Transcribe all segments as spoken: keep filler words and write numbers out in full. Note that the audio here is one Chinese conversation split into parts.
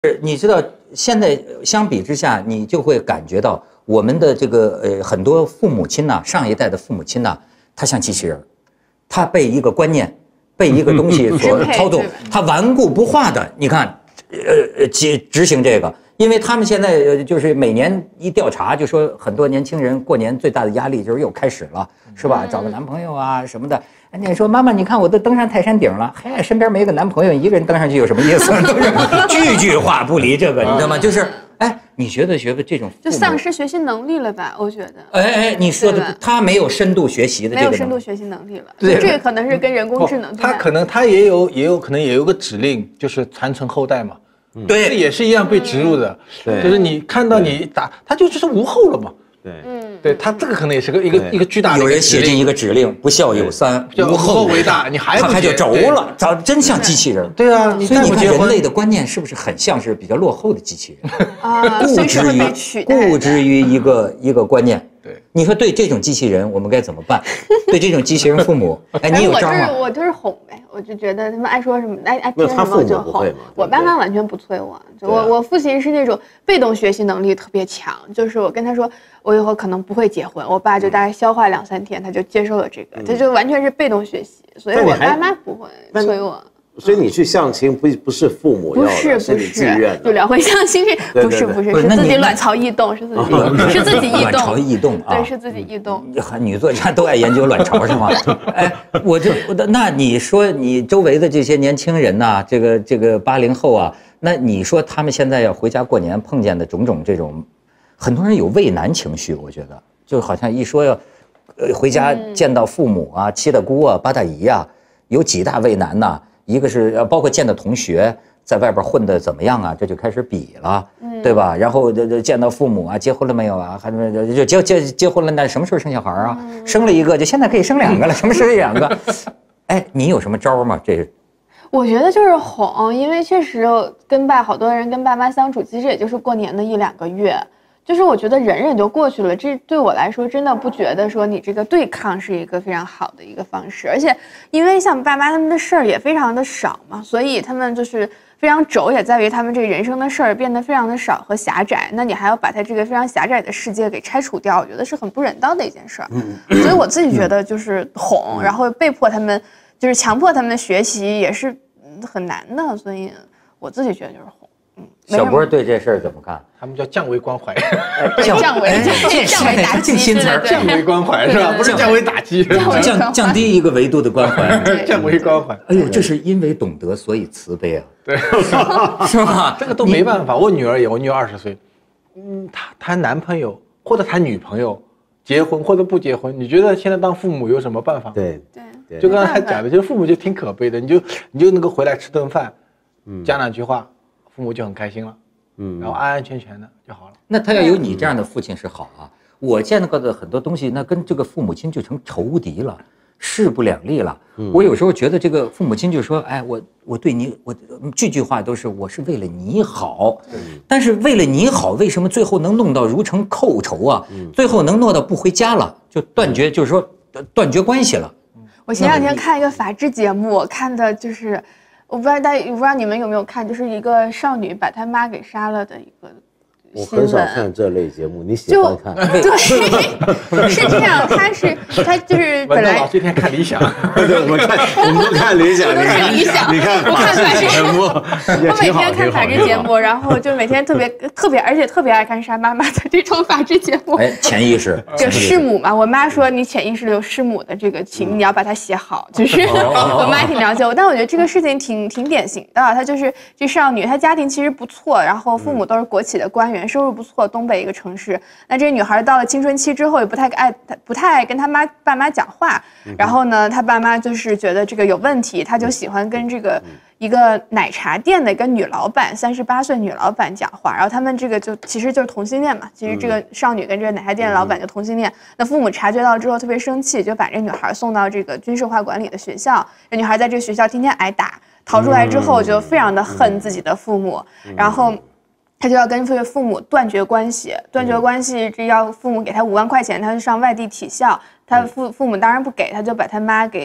你知道，现在相比之下，你就会感觉到我们的这个呃很多父母亲呐、啊，上一代的父母亲呐、啊，他像机器人，他被一个观念、被一个东西所操纵，他顽固不化的。你看，呃，执执行这个，因为他们现在就是每年一调查，就说很多年轻人过年最大的压力就是又开始了，是吧？找个男朋友啊什么的。你说妈妈，你看我都登上泰山顶了，嘿，身边没个男朋友，一个人登上去有什么意思？都是句句话不离这个，你知道吗？就是，哎，你觉得觉得这种就丧失学习能力了吧？我觉得。 哎哎，你说的他没有深度学习的这个， 没有深度学习能力了。对，这个可能是跟人工智能。 他可能他也有也有可能也有个指令，就是传承后代嘛。 对， 这也是一样被植入的。对，就是你看到你打，他就就是无后了嘛。 对， 嗯， 对他这个可能也是个一个一个巨大的。 有人写进一个指令，不孝有三， 无后为大，你还他还就轴了，早真像机器人。 对啊， 所以你看人类的观念是不是很像是比较落后的机器人？ 啊， 固执于固执于一个一个观念。 对， 你说对这种机器人我们该怎么办？对这种机器人父母，哎，你有招吗？ 我就是哄呗，我就觉得他们爱说什么，爱爱听什么就哄。我爸妈完全不催我，我我父亲是那种被动学习能力特别强，就是我跟他说我以后可能不会结婚，我爸就大概消化两三天，他就接受了这个，他就完全是被动学习，所以我爸妈不会催我。 所以你去相亲不不是父母要的， 不是不是自愿的。 就聊回相亲是，不是不是是自己卵巢异动，是自己是自己异动， 卵巢异动啊， 对，是自己异动。 女作家都爱研究卵巢是吗？哎，我就那你说你周围的这些年轻人呐，这个这个八零后啊，那你说他们现在要回家过年碰见的种种这种，很多人有畏难情绪，我觉得就好像一说要，呃，回家见到父母啊、七大姑啊、八大姨啊，有几大畏难呐。一个是呃，包括见到同学在外边混得怎么样啊，这就开始比了，嗯、对吧？然后这见到父母啊，结婚了没有啊？还就结结结婚了，那什么时候生小孩啊？嗯、生了一个就现在可以生两个了，什么时候两个？哎，你有什么招吗？这我觉得就是哄，因为确实跟爸好多人跟爸妈相处，其实也就是过年的一两个月。就是我觉得忍忍就过去了，这对我来说真的不觉得说你这个对抗是一个非常好的一个方式，而且因为像爸妈他们的事儿也非常的少嘛，所以他们就是非常轴，也在于他们这人生的事儿变得非常的少和狭窄，那你还要把他这个非常狭窄的世界给拆除掉，我觉得是很不人道的一件事儿。所以我自己觉得就是哄，然后被迫他们就是强迫他们的学习也是很难的，所以我自己觉得就是哄。 小波对这事儿怎么看？ 他们叫降维关怀， 降降维降维打击， 新词儿， 降维关怀是吧？不是降维打击， 降降低一个维度的关怀， 降维关怀。 哎呦，这是因为懂得所以慈悲啊， 对， 是吧？ 这个都没办法。我女儿也，我女儿二十岁，嗯，她谈男朋友或者谈女朋友，结婚或者不结婚，你觉得现在当父母有什么办法？ 对对， 就刚才讲的，就是父母就挺可悲的，你就你就能够回来吃顿饭，嗯，讲两句话。父母就很开心了，嗯，然后安安全全的就好了。 那他要有你这样的父亲是好啊。我见到的很多东西，那跟这个父母亲就成仇敌了，势不两立了。嗯、我有时候觉得这个父母亲就说：“哎，我我对你，我句句话都是我是为了你好。嗯”但是为了你好，为什么最后能弄到如成寇仇啊？嗯、最后能弄到不回家了，就断绝，就是说断绝关系了。 我前两天看一个法制节目，我看的就是。我不知道大家，我不知道你们有没有看，就是一个少女把她妈给杀了的一个我很少看这类节目，你喜欢看？ 对，是这样，她是她就是本来今天看理想， 对，我们看我们都看理想， 我都看理想， 你看我看法制节目， 我每天看法制节目，然后就每天特别特别，而且特别爱看杀妈妈的这种法制节目。 哎，潜意识就弑母嘛，我妈说你潜意识里有弑母的这个情，你要把它写好，就是我妈挺了解我，但我觉得这个事情挺挺典型的，她就是这少女，她家庭其实不错，然后父母都是国企的官员，收入不错，东北一个城市。那这女孩到了青春期之后，也不太爱，不太爱跟她妈爸妈讲话。然后呢，她爸妈就是觉得这个有问题，她就喜欢跟这个一个奶茶店的一个女老板，三十八岁女老板讲话。然后他们这个就其实就是同性恋嘛，其实这个少女跟这个奶茶店的老板就同性恋。那父母察觉到之后特别生气，就把这女孩送到这个军事化管理的学校。这女孩在这个学校天天挨打，逃出来之后就非常的恨自己的父母，然后。他就要跟这个父母断绝关系，断绝关系，这要父母给他五万块钱，他就上外地体校，他父父母当然不给，他就把他妈给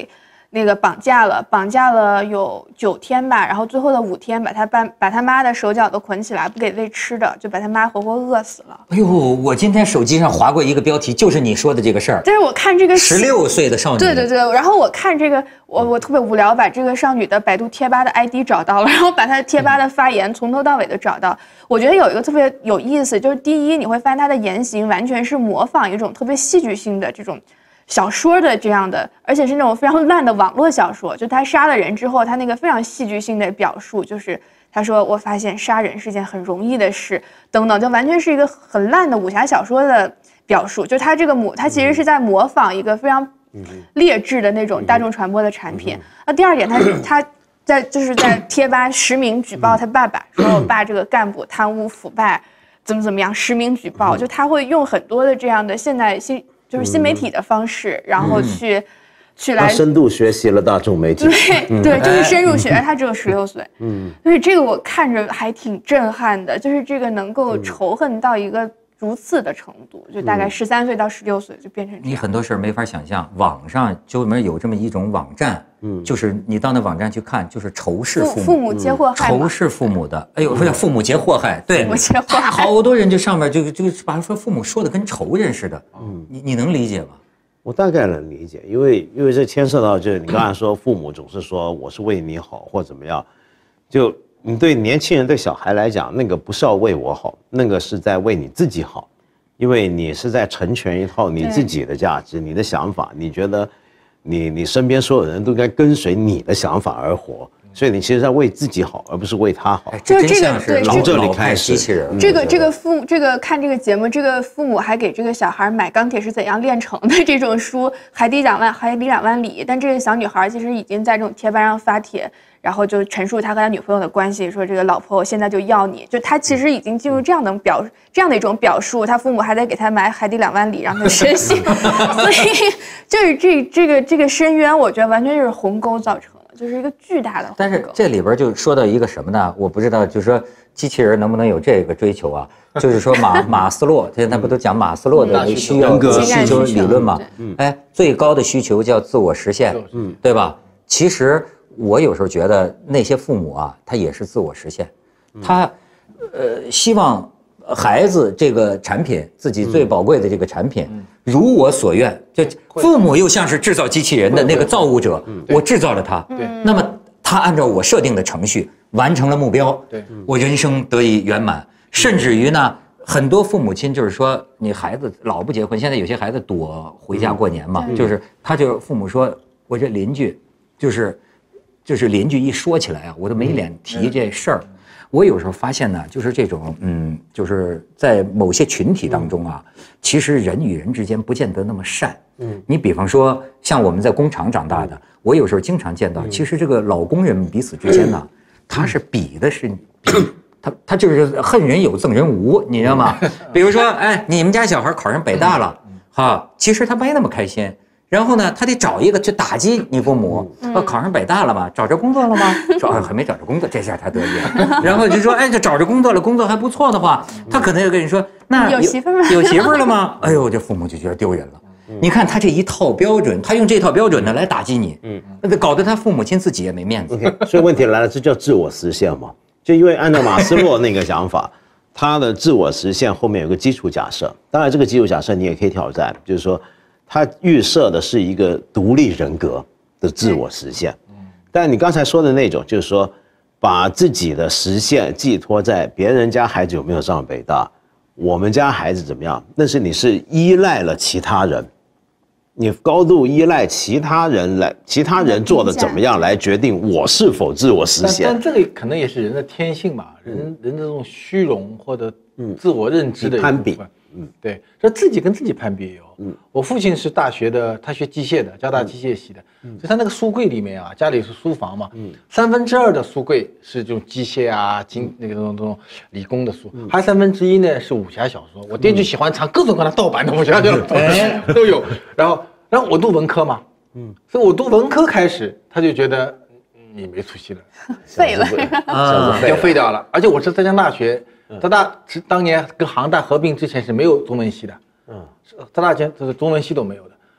那个绑架了，绑架了有九天吧，然后最后的五天把他爸把他妈的手脚都捆起来，不给喂吃的，就把他妈活活饿死了。 哎呦，我今天手机上划过一个标题，就是你说的这个事儿。 但是我看这个十六岁的少女， 对对对，然后我看这个，我我特别无聊，把这个少女的百度贴吧的 I D 找到了，然后把她的贴吧的发言从头到尾都找到。我觉得有一个特别有意思，就是第一，你会发现她的言行完全是模仿一种特别戏剧性的这种小说的这样的，而且是那种非常烂的网络小说。就他杀了人之后，他那个非常戏剧性的表述，就是他说我发现杀人是件很容易的事，等等，就完全是一个很烂的武侠小说的表述。就他这个模，他其实是在模仿一个非常劣质的那种大众传播的产品。那第二点，他他在就是在贴吧实名举报他爸爸，说我爸这个干部贪污腐败，怎么怎么样，实名举报。就他会用很多的这样的现代新。就是新媒体的方式，然后去、嗯、去来深度学习了大众媒体， 对、嗯、对，就是深入学。他只有十六岁，嗯，所以这个我看着还挺震撼的，就是这个能够仇恨到一个如此的程度，就大概十三岁到十六岁就变成这样。 你很多事儿没法想象，网上专门有这么一种网站，嗯，就是你到那网站去看，就是仇视父母， 父母皆祸害， 仇视父母的，哎呦，不是父母皆祸害，对， 父母皆祸害， 好多人就上面就就把说父母说的跟仇人似的，嗯，你你能理解吗？ 我大概能理解，因为因为这牵涉到就是你刚才说父母总是说我是为你好或怎么样，就你对年轻人对小孩来讲，那个不是要为我好，那个是在为你自己好，因为你是在成全一套你自己的价值、你的想法，你觉得你你身边所有人都该跟随你的想法而活。所以你其实在为自己好，而不是为他好。 就是这个，对， 从这里开始。 这个这个父这个看这个节目，这个父母还给这个小孩买《钢铁是怎样炼成的》这种书，海底两万海底两万里。但这个小女孩其实已经在这种贴吧上发帖，然后就陈述他和他女朋友的关系，说这个老婆我现在就要你，就他其实已经进入这样的表这样的一种表述。他父母还得给他买海底两万里让他学习，所以就是这这个这个深渊，我觉得完全就是鸿沟造成。就是一个巨大的， 但是这里边就说到一个什么呢？我不知道，就是说机器人能不能有这个追求啊？就是说马马斯洛，现在不都讲马斯洛的需要需求理论吗？哎，最高的需求叫自我实现，嗯，对吧？其实我有时候觉得那些父母啊，他也是自我实现，他呃希望孩子这个产品，自己最宝贵的这个产品。如我所愿，就父母又像是制造机器人的那个造物者，我制造了它，那么他按照我设定的程序完成了目标，我人生得以圆满。甚至于呢，很多父母亲就是说，你孩子老不结婚，现在有些孩子躲回家过年嘛，就是他就父母说，我这邻居，就是就是邻居一说起来啊，我都没脸提这事儿。我有时候发现呢，就是这种，嗯，就是在某些群体当中啊，其实人与人之间不见得那么善。嗯，你比方说，像我们在工厂长大的，我有时候经常见到，其实这个老工人彼此之间呢，他是比的是比，他他就是恨人有赠人无，你知道吗？比如说，哎，你们家小孩考上北大了，哈，其实他没那么开心。然后呢，他得找一个去打击你父母。呃，考上北大了吗？找着工作了吗？找还没找着工作，这下他得意了。然后就说，哎，这找着工作了，工作还不错的话，他可能要跟你说，那有媳妇儿吗？ 有媳妇儿了吗？哎呦，这父母就觉得丢人了。你看他这一套标准，他用这套标准呢来打击你，嗯，搞得他父母亲自己也没面子。 Okay, 所以问题来了，这叫自我实现嘛？就因为按照马斯洛那个想法，他的自我实现后面有个基础假设，当然这个基础假设你也可以挑战，就是说。他预设的是一个独立人格的自我实现，但你刚才说的那种，就是说把自己的实现寄托在别人家孩子有没有上北大，我们家孩子怎么样，那是你是依赖了其他人，你高度依赖其他人来，其他人做的怎么样来决定我是否自我实现。 但, 但这个可能也是人的天性嘛，人人的这种虚荣或者自我认知的一攀比。 嗯，对，说自己跟自己攀比也有。嗯，我父亲是大学的，他学机械的，交大机械系的，嗯，所以他那个书柜里面啊，家里是书房嘛，嗯，三分之二的书柜是这种机械啊、经那个这种这种理工的书，嗯，还有三分之一呢是武侠小说。我爹就喜欢藏各种各样的盗版的武侠小说，哎，都有。然后，然后我读文科嘛，嗯，所以我读文科开始，他就觉得你没出息了， 废了， 啊，要废掉了。而且我是浙江大学。浙大是当年跟杭大合并之前是没有中文系的，嗯，浙大前这个中文系都没有的，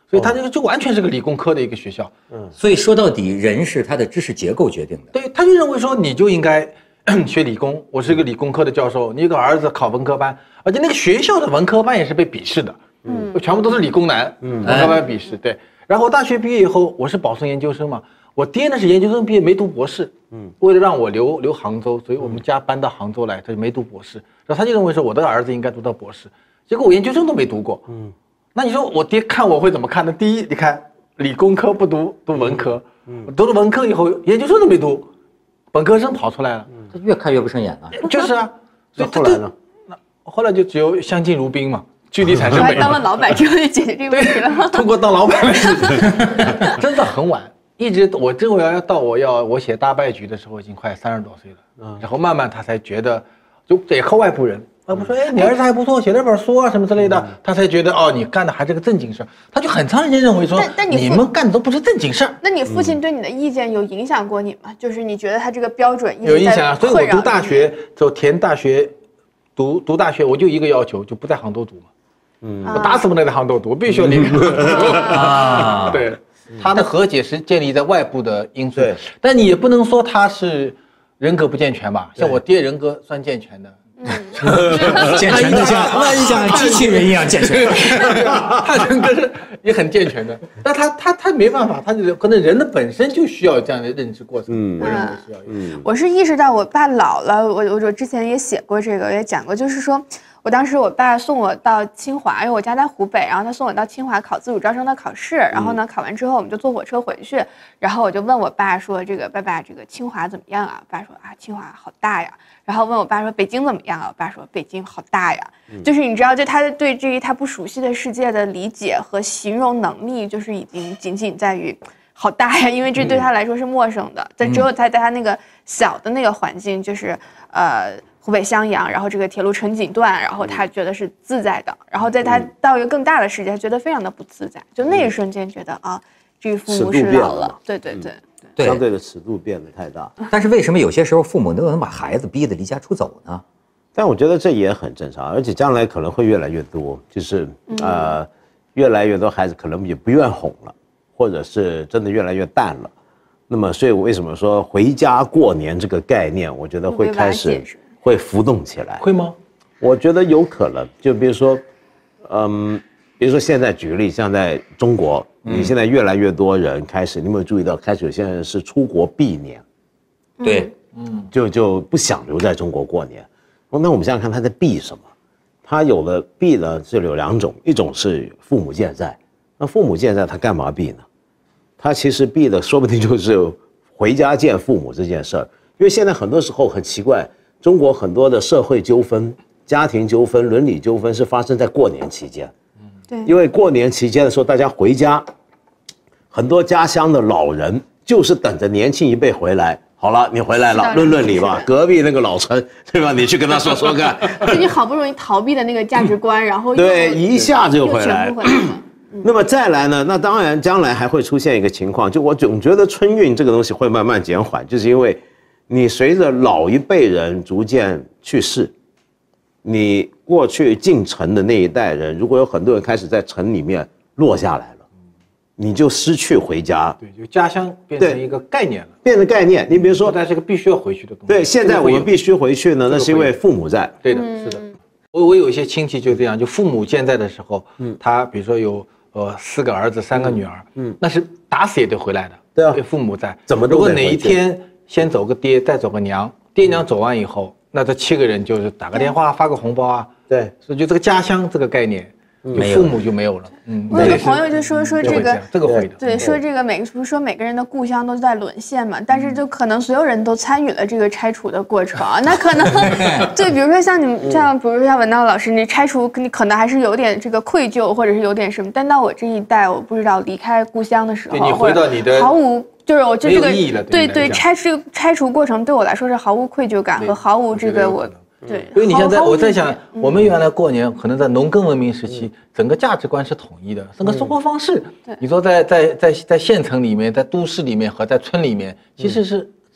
所以它这个就完全是个理工科的一个学校。 嗯，所以说到底，人是他的知识结构决定的。 对，他就认为说你就应该学理工，我是一个理工科的教授，你一个儿子考文科班，而且那个学校的文科班也是被鄙视的，嗯，全部都是理工男，嗯，文科班鄙视，对。然后大学毕业以后，我是保送研究生嘛，我爹呢是研究生毕业没读博士，嗯，为了让我留留杭州，所以我们家搬到杭州来，他就没读博士，然后他就认为说我的儿子应该读到博士，结果我研究生都没读过，嗯，那你说我爹看我会怎么看呢？第一，你看理工科不读，读文科，嗯，读了文科以后研究生都没读，本科生跑出来了， 他越看越不顺眼了。 就是啊， 所以后来呢？ 那后来就只有相敬如宾嘛。距离产生美。 当了老板之后就解决这个问题了。 通过当老板的事情，真的很晚。一直我这我要到我要我写大败局的时候，已经快三十多岁了。嗯，然后慢慢他才觉得，就得靠外部人。外部说，哎，你儿子还不错，写了本书啊什么之类的，他才觉得哦，你干的还是个正经事儿。他就很长时间认为说， 但但你你们干的都不是正经事儿。 那你父亲对你的意见有影响过你吗？就是你觉得他这个标准有影响啊？所以我读大学，就填大学，读读大学，我就一个要求，就不在杭州读嘛。嗯，我打死不能在杭州读，我必须要离开杭州啊。对，他的和解是建立在外部的因素，但你也不能说他是人格不健全吧？像我爹人格算健全的， 嗯，健全的像那像机器人一样健全， 他人格是也很健全的，但他他他没办法，他可能人的本身就需要这样的认知过程。嗯，我认为是要有。 嗯，我是意识到我爸老了，我我我之前也写过这个，也讲过，就是说。我当时我爸送我到清华，因为我家在湖北，然后他送我到清华考自主招生的考试，然后呢考完之后我们就坐火车回去，然后我就问我爸说这个爸爸这个清华怎么样啊？我爸说啊清华好大呀，然后问我爸说北京怎么样啊？我爸说北京好大呀，就是你知道就他对这一他不熟悉的世界的理解和形容能力就是已经仅仅在于好大呀，因为这对他来说是陌生的，但只有他在他那个小的那个环境就是呃。湖北襄阳，然后这个铁路成锦段，然后他觉得是自在的，然后在他到一个更大的世界，觉得非常的不自在，就那一瞬间觉得啊，这个父母是老了，对对对对，相对的尺度变得太大。 但是为什么有些时候父母都能把孩子逼得离家出走呢？ 但我觉得这也很正常，而且将来可能会越来越多，就是呃，越来越多孩子可能也不愿哄了，或者是真的越来越淡了。那么，所以为什么说回家过年这个概念，我觉得会开始。会浮动起来， 会吗？ 我觉得有可能。就比如说，嗯，比如说现在举个例，像在中国，你现在越来越多人开始，你有没有注意到，开始有些人是出国避年， 对， 嗯，就就不想留在中国过年。那我们想想看，他在避什么？他有了避呢，这里有两种，一种是父母健在，那父母健在，他干嘛避呢？他其实避的说不定就是回家见父母这件事儿，因为现在很多时候很奇怪。中国很多的社会纠纷、家庭纠纷、伦理纠纷是发生在过年期间。嗯，对，因为过年期间的时候，大家回家，很多家乡的老人就是等着年轻一辈回来。好了，你回来了，论论理吧。隔壁那个老陈，对吧？你去跟他说说看。 就你好不容易逃避的那个价值观，然后对，一下就回来。那么再来呢？那当然，将来还会出现一个情况，就我总觉得春运这个东西会慢慢减缓，就是因为。你随着老一辈人逐渐去世，你过去进城的那一代人，如果有很多人开始在城里面落下来了，你就失去回家。 对，就家乡变成一个概念了， 变成概念。你比如说， 但是个必须要回去的东西。 对，现在我们必须回去呢，那是因为父母在。 对的，是的。我我有一些亲戚就这样，就父母健在的时候，嗯，他比如说有呃四个儿子，三个女儿，嗯，那是打死也得回来的。对啊，父母在， 怎么都如果哪一天。先走个爹，再走个娘，爹娘走完以后，那这七个人就是打个电话、发个红包啊。 对， 所以就这个家乡这个概念，没有父母就没有了。 嗯，我有个朋友就说说这个， 这个会的。 对，说这个每不是说每个人的故乡都在沦陷嘛，但是就可能所有人都参与了这个拆除的过程，那可能对，比如说像你们像，比如说像文道老师，你拆除你可能还是有点这个愧疚，或者是有点什么，但到我这一代，我不知道离开故乡的时候， 你回到你的毫无。就是我就这个对对拆这个拆除过程对我来说是毫无愧疚感和毫无这个我对， 因为你现在我在想，我们原来过年可能在农耕文明时期，整个价值观是统一的，整个生活方式，你说在在在在县城里面，在都市里面和在村里面，其实是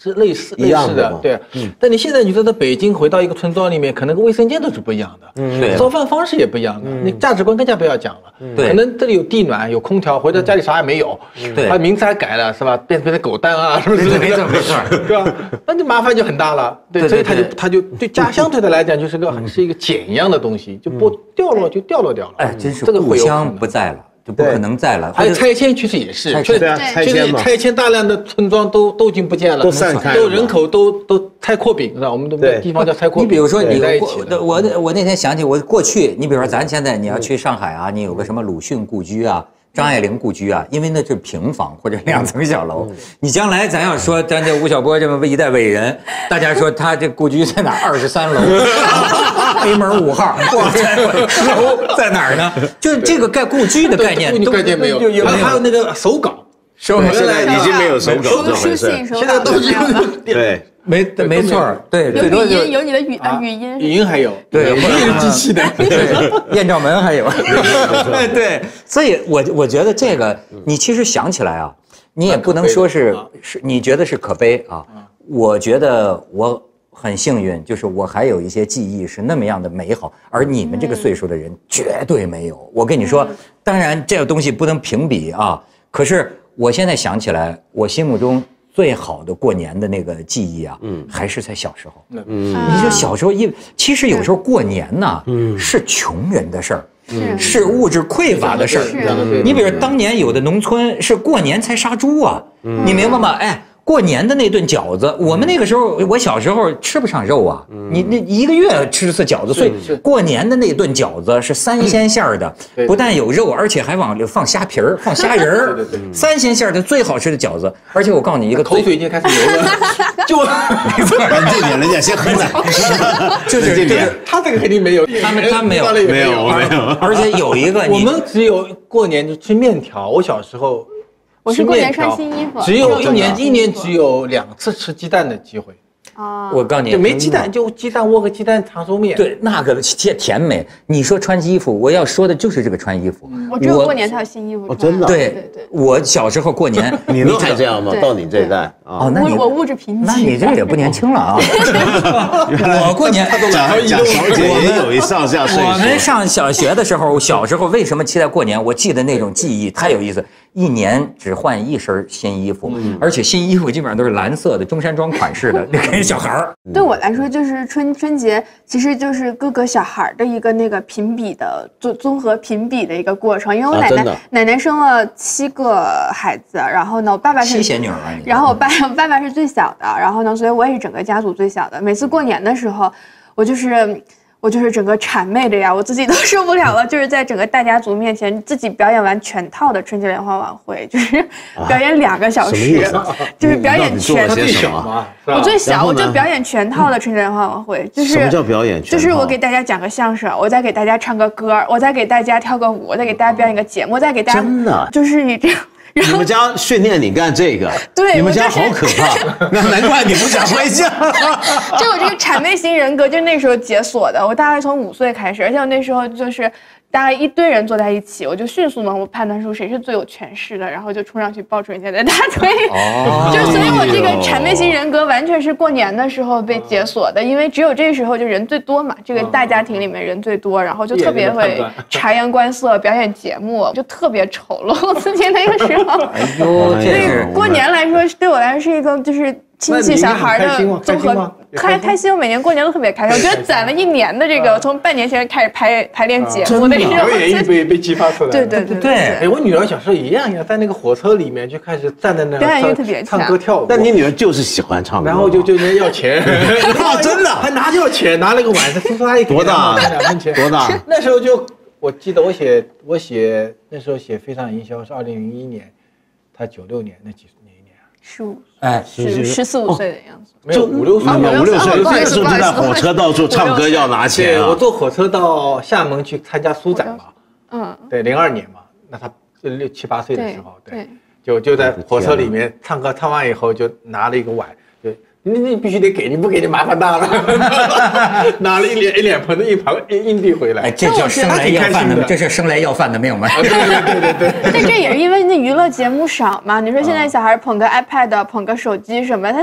是类似一样的类似的，对。嗯。但你现在你说在北京回到一个村庄里面，可能个卫生间都是不一样的， 嗯，对， 做饭方式也不一样的，你价值观更加不要讲了。 对， 可能这里有地暖，有空调，回到家里啥也没有， 对， 他名字还改了，是吧？变变成狗蛋啊，是不是？ 没错没错， 对吧？那就麻烦就很大了。对，所以他就他就对家乡对他来讲就是个是一个碱一样的东西，就不掉落就掉落掉了。 哎，真是这个故乡不在了。就不可能在了。 还有拆迁，其实也是， 拆迁对啊，拆迁嘛， 拆迁大量的村庄都都已经不见了， 都散开了， 都人口都都拆扩饼，是吧？我们的地方叫拆扩饼。 你比如说，你我我我那天想起我过去，你比如说咱现在你要去上海啊，你有个什么鲁迅故居啊。张爱玲故居啊，因为那是平房或者两层小楼。你将来咱要说咱这吴晓波这么一代伟人，大家说他这故居在哪？二十三楼，北门五号，楼在哪儿呢？就这个盖故居的概念， 概念没有，还有那个手稿， 手稿现在已经没有手稿这回事， 现在都是对。 没没错，对， 有语音，有你的语啊语音， 语音还有， 对， 语音机器的， 对，艳照门还有，对，所以我我觉得这个，你其实想起来啊，你也不能说是是，你觉得是可悲啊，我觉得我很幸运，就是我还有一些记忆是那么样的美好，而你们这个岁数的人绝对没有。我跟你说，当然这个东西不能评比啊，可是我现在想起来，我心目中。最好的过年的那个记忆啊，嗯，还是在小时候。嗯，你说小时候，因为其实有时候过年呐，嗯，是穷人的事儿，嗯，是物质匮乏的事儿。你比如当年有的农村是过年才杀猪啊，你明白吗？哎。过年的那顿饺子，我们那个时候，我小时候吃不上肉啊，你那一个月吃次饺子，所以过年的那顿饺子是三鲜馅儿的，不但有肉，而且还往里放虾皮儿、放虾仁儿，三鲜馅儿的最好吃的饺子。而且我告诉你一个， 口水已经开始流了，就没错，人这点人家先喝奶， 就是这点， 他这个肯定没有， 他们他没有没有没有， 而且有一个， 我们只有过年就吃面条，我小时候。 我是过年穿新衣服， 只有一年一年只有两次吃鸡蛋的机会。 啊， 我告诉你， 就没鸡蛋就鸡蛋窝个鸡蛋长寿面。 对，那个甜甜美。你说穿衣服，我要说的就是这个穿衣服。 我只有过年才有新衣服穿。 真的？ 对对对，我小时候过年， 你都还这样吗？到你这一代哦，那你我物质贫瘠， 那你这也不年轻了啊。我过年， 蒋蒋小姐也有一上下岁数。 我们上小学的时候，小时候为什么期待过年？我记得那种记忆太有意思。一年只换一身新衣服，而且新衣服基本上都是蓝色的中山装款式的，那给小孩儿。 对我来说，就是春春节，其实就是各个小孩的一个那个评比的综综合评比的一个过程。因为我奶奶、啊、奶奶生了七个孩子，然后呢，我爸爸是七仙女儿， 然后我爸爸爸是最小的，然后呢，所以我也是整个家族最小的。每次过年的时候，我就是。我就是整个谄媚的呀，我自己都受不了了。就是在整个大家族面前，自己表演完全套的春节联欢晚会，就是表演两个小时， 啊、 就是表演全。 他最小嘛， 我最小，我就表演全套的春节联欢晚会。就是什么叫表演全套？ 就是我给大家讲个相声，我再给大家唱个歌，我再给大家跳个舞，我再给大家表演个节目，我再给大家真的就是你这样。 你们家训练你干这个， 对， 你们家好可怕，那难怪你不想回家。 就我这个谄媚型人格，就那时候解锁的。我大概从五岁开始，而且我那时候就是大概一堆人坐在一起，我就迅速能判断出谁是最有权势的，然后就冲上去抱住人家的大腿。哦，就所以我这个谄媚型人格完全是过年的时候被解锁的，因为只有这时候就人最多嘛，这个大家庭里面人最多，然后就特别会察言观色，表演节目，就特别丑陋自己那个时候。 哎呦， 所以过年来说，对我来说是一个就是亲戚小孩的综合，开开心。我每年过年都特别开心，我觉得攒了一年的这个，从半年前开始排排练节目的这种， 表演欲被被激发出来。 对对对对。 哎，我女儿小时候一样一样，在那个火车里面就开始站在那表演欲特别强， 唱歌跳舞。 但你女儿就是喜欢唱歌， 然后就就人家要钱， 真的还拿着钱，拿了个碗，叔叔阿姨多大？ 两分钱， 多大？ 那时候就我记得我写我写那时候写《非常营销》是二零零一年。他九六年那几哪一年啊？ 十五， 哎， 十十四五岁的样子， 没有五六岁， 五六岁，那时候就在火车到处唱歌要拿钱啊。 我坐火车到厦门去参加书展嘛，嗯，对，零二年嘛，那他六七八岁的时候，对，就就在火车里面唱歌，唱完以后就拿了一个碗，就你你必须得给，你不给你麻烦大了，拿了一脸一脸盆的一盘硬币回来， 哎，这叫生来要饭的，这是生来要饭的，没有吗？ 对对对对。 但这也是因为那娱乐节目少嘛。你说现在小孩捧个 iPad， 捧个手机什么，他在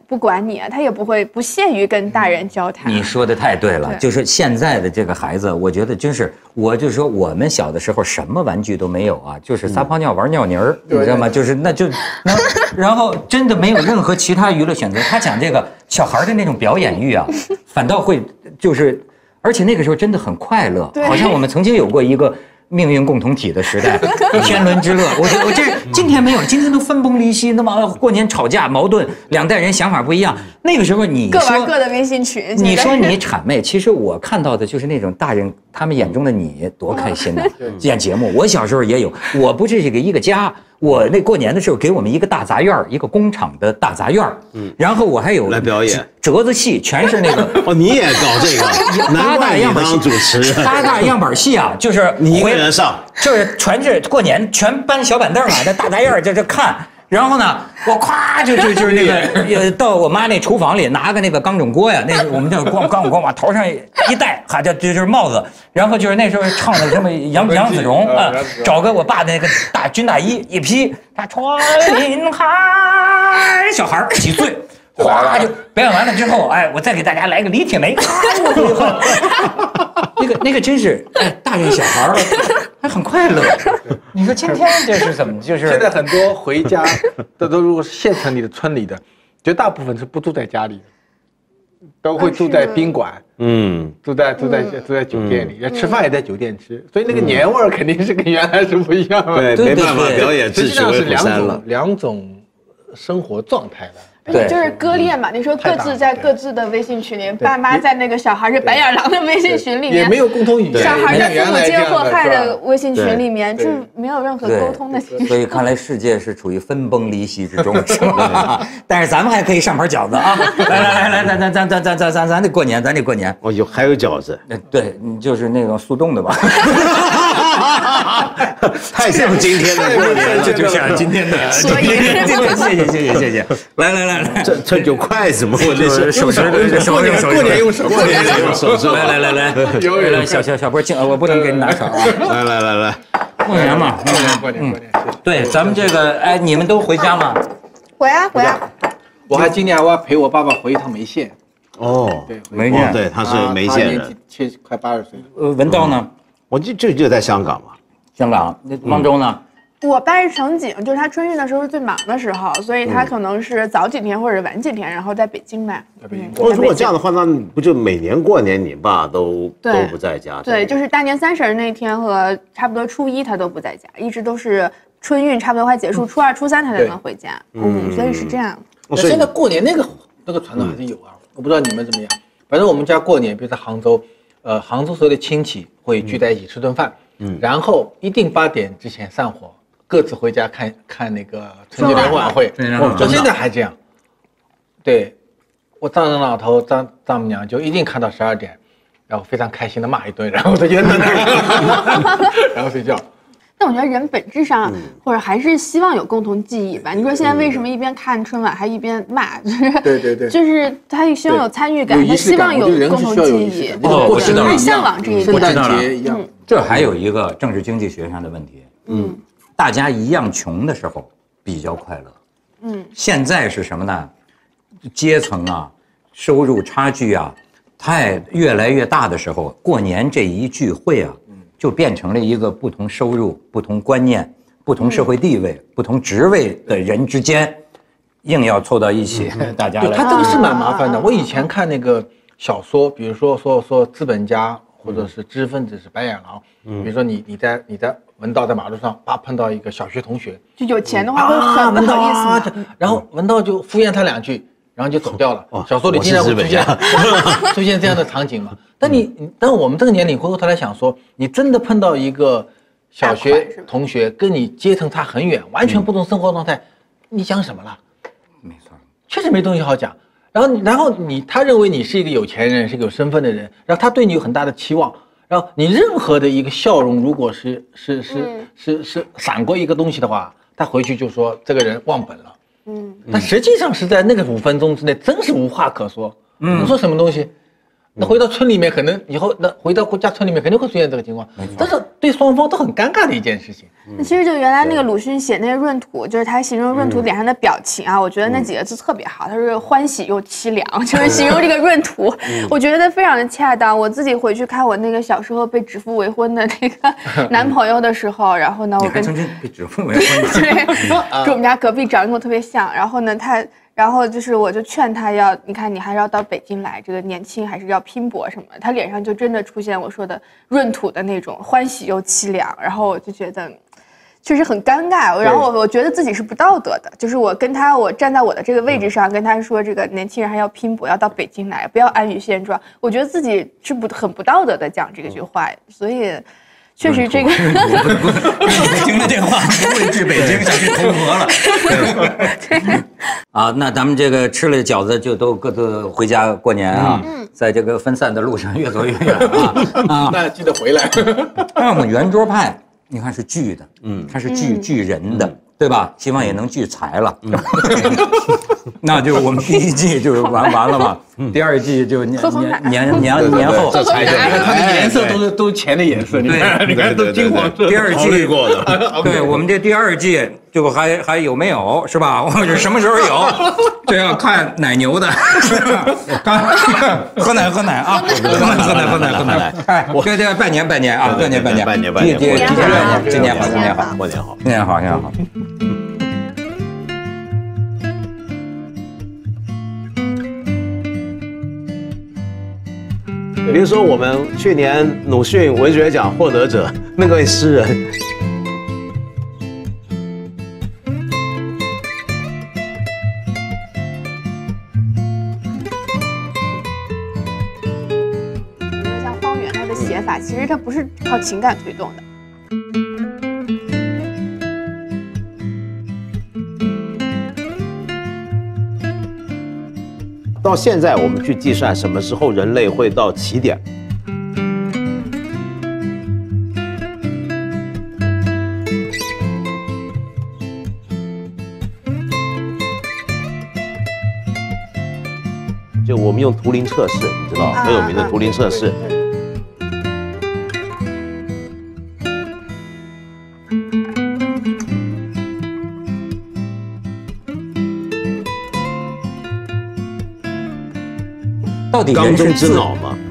不管你啊，他也不会不屑于跟大人交谈。 你说的太对了，就是现在的这个孩子，我觉得真是，我就说我们小的时候什么玩具都没有啊，就是撒泡尿玩尿泥儿，你知道吗？就是那就，然后真的没有任何其他娱乐选择。他讲这个小孩的那种表演欲啊，反倒会就是，而且那个时候真的很快乐，好像我们曾经有过一个。命运共同体的时代，天伦之乐。我觉得我这今天没有，今天都分崩离析。那么过年吵架矛盾，两代人想法不一样。那个时候你各玩各的微信群。 你说你谄媚，其实我看到的就是那种大人他们眼中的你多开心呐！演节目，我小时候也有。我不是这个一个家，我那过年的时候给我们一个大杂院，一个工厂的大杂院。嗯，然后我还有来表演折子戏，全是那个。 哦，你也搞这个？难怪你当主持人。 八大样板戏啊，就是你一个人上。 就是全是过年全搬小板凳啊，在大杂院在这看，然后呢，我咵就就就是那个到我妈那厨房里拿个那个钢种锅呀，那个我们叫光钢种锅往头上一戴，哈，就就是帽子，然后就是那时候唱的什么杨杨子荣啊，找个我爸的那个大军大衣一披，他穿林海，小孩几岁。哗就表演完了之后，哎，我再给大家来个李铁梅，那个那个真是，哎，大人小孩还很快乐。你说今天这是怎么？就是现在很多回家的都，如果是县城里的、村里的，绝大部分是不住在家里的，都会住在宾馆，嗯，住在住在住在酒店里，吃饭也在酒店吃，所以那个年味儿肯定是跟原来是不一样的。 对，没办法表演， 实际上是两种两种生活状态的。 对，就是割裂嘛。你说各自在各自的微信群里，爸妈在那个小孩是白眼狼的微信群里面， 也没有共同语言。 小孩在父母皆祸害的微信群里面，这没有任何沟通的。 所以看来世界是处于分崩离析之中，是吧？但是咱们还可以上盘饺子啊！来来来来，咱咱咱咱咱咱咱得过年，咱得过年。 哦，有还有饺子？ 对，就是那种速冻的吧。 太像今天的过年了， 这就像今天的。 所以， 谢谢谢谢谢谢。来来来。 这这有筷子吗？我这是手手手过年过年用手， 过年用手手。 来来来来，来小小小波敬，我不能给你拿手啊！ 来来来来， 过年嘛， 过年过年过年。 对，咱们这个哎，你们都回家吗？ 回呀回呀。 我还今年我要陪我爸爸回一趟梅县。 哦， 对， 梅县， 对，他是梅县人， 七快八十岁了。 呃，文道呢？ 我就就就在香港嘛。 香港，那汪州呢？ 我爸是乘警，就是他春运的时候是最忙的时候，所以他可能是早几天或者晚几天，然后在北京吧。 在北京。 哦，如果这样的话，那不就每年过年你爸都都不在家？ 对，就是大年三十那天和差不多初一他都不在家，一直都是春运差不多快结束，初二、初三他才能回家。嗯，所以是这样。 现在过年那个那个传统还是有啊，我不知道你们怎么样。反正我们家过年，比如在杭州，呃，杭州所有的亲戚会聚在一起吃顿饭，嗯，然后一定八点之前散伙。各自回家看看那个春节联欢晚会，到现在还这样。对，我丈人老头、丈丈母娘就一定看到十二点，然后非常开心的骂一顿，然后再烟灯，然后睡觉。 但我觉得人本质上，或者还是希望有共同记忆吧。你说现在为什么一边看春晚还一边骂？就是对对对， 就是他希望有参与感，他希望有共同记忆。 哦，我知道了， 向往这一点。 圣诞节一样。 这还有一个政治经济学上的问题。嗯。大家一样穷的时候比较快乐，嗯，现在是什么呢？阶层啊，收入差距啊，太越来越大的时候，过年这一聚会啊，就变成了一个不同收入、不同观念、不同社会地位、不同职位的人之间，硬要凑到一起，大家来。 他这个是蛮麻烦的。我以前看那个小说，比如说说说资本家或者是知识分子是白眼狼，比如说你你在你在。文道在马路上，啪碰到一个小学同学， 就有钱的话会很不好意思， 然后文道就敷衍他两句，然后就走掉了。小说里经常会出现出现这样的场景嘛？但你但我们这个年龄回过头来想说，你真的碰到一个小学同学跟你阶层差很远，完全不同生活状态，你讲什么了？ 没错， 确实没东西好讲。然后然后你他认为你是一个有钱人，是个有身份的人，然后他对你有很大的期望。然后你任何的一个笑容，如果是是是是是闪过一个东西的话，他回去就说这个人忘本了。嗯，但实际上是在那个五分钟之内，真是无话可说。嗯，你说什么东西？那回到村里面，可能以后那回到国家村里面肯定会出现这个情况。但是对双方都很尴尬的一件事情。 那其实就原来那个鲁迅写那个闰土，就是他形容闰土脸上的表情啊，我觉得那几个字特别好，他是欢喜又凄凉，就是形容这个闰土，我觉得非常的恰当。我自己回去看我那个小时候被指腹为婚的那个男朋友的时候，然后呢，我跟曾经被指腹为婚， 对，跟我们家隔壁长得跟我特别像，然后呢，他。然后就是，我就劝他要，你看你还是要到北京来，这个年轻还是要拼搏什么的。他脸上就真的出现我说的闰土的那种欢喜又凄凉，然后我就觉得确实很尴尬。然后我我觉得自己是不道德的，就是我跟他，我站在我的这个位置上跟他说，这个年轻人还要拼搏，要到北京来，不要安于现状。我觉得自己是不很不道德的讲这个句话，所以。确实，这个北京的电话不会至北京，想去同河了。对啊，那咱们这个吃了饺子就都各自回家过年啊，在这个分散的路上越走越远啊啊！那记得回来。 那我们圆桌派，你看是聚的，嗯，它是聚聚人的，对吧？希望也能聚财了。那就我们第一季就完完了嘛，第二季就年年年年年后， 这才它的颜色都是都是钱的颜色，你看你看都金黄色。 第二季过的， 对我们这第二季就还还有没有是吧？或者什么时候有，这要看奶牛的，看喝奶喝奶啊，喝奶喝奶喝奶喝奶。哎，这这拜年拜年啊，拜年拜年拜年拜年， 提前拜年，新年好，新年好， 过年好， 新年好，新年好。 比如说，我们去年鲁迅文学奖获得者那位诗人， 像荒原，它的写法其实它不是靠情感推动的。 到现在我们去计算什么时候人类会到起点。就我们用图灵测试，你知道很有名的图灵测试。 到底缸中之脑吗？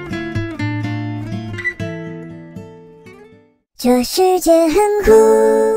这世界很酷。